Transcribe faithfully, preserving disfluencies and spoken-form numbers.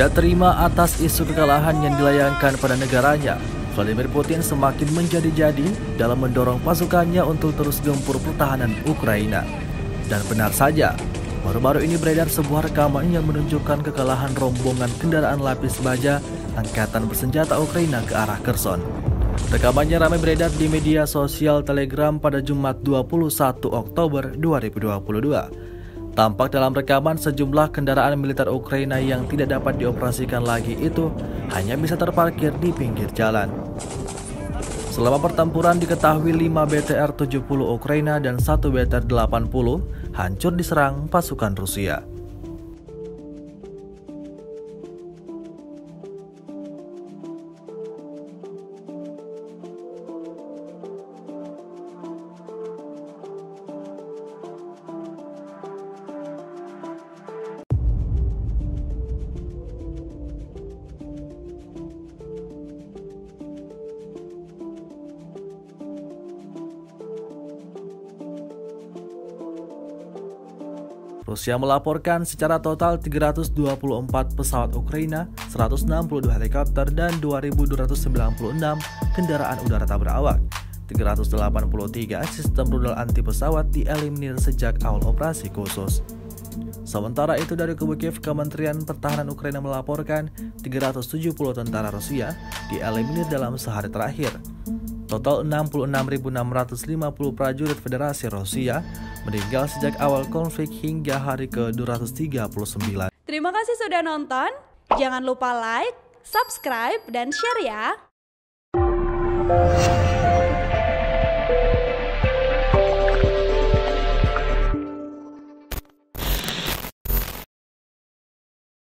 Tidak terima atas isu kekalahan yang dilayangkan pada negaranya, Vladimir Putin semakin menjadi-jadi dalam mendorong pasukannya untuk terus gempur pertahanan Ukraina. Dan benar saja, baru-baru ini beredar sebuah rekaman yang menunjukkan kekalahan rombongan kendaraan lapis baja angkatan bersenjata Ukraina ke arah Kherson. Rekamannya ramai beredar di media sosial Telegram pada Jumat dua puluh satu Oktober dua ribu dua puluh dua. Tampak dalam rekaman sejumlah kendaraan militer Ukraina yang tidak dapat dioperasikan lagi itu hanya bisa terparkir di pinggir jalan. Selama pertempuran diketahui lima B T R tujuh puluh Ukraina dan satu B T R delapan puluh hancur diserang pasukan Rusia. Rusia melaporkan secara total tiga ratus dua puluh empat pesawat Ukraina, seratus enam puluh dua helikopter, dan dua ribu dua ratus sembilan puluh enam kendaraan udara tak berawak. tiga ratus delapan puluh tiga sistem rudal anti pesawat dieliminir sejak awal operasi khusus. Sementara itu dari kubu Kiev, Kementerian Pertahanan Ukraina melaporkan tiga ratus tujuh puluh tentara Rusia dieliminir dalam sehari terakhir. Total enam puluh enam ribu enam ratus lima puluh prajurit Federasi Rusia meninggal sejak awal konflik hingga hari ke dua ratus tiga puluh sembilan. Terima kasih sudah nonton. Jangan lupa like, subscribe, dan share ya.